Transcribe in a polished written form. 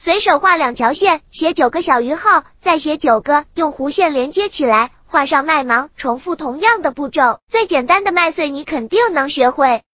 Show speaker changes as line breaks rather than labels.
随手画2条线，写9个小于号，再写9个，用弧线连接起来，画上麦芒，重复同样的步骤。最简单的麦穗你肯定能学会。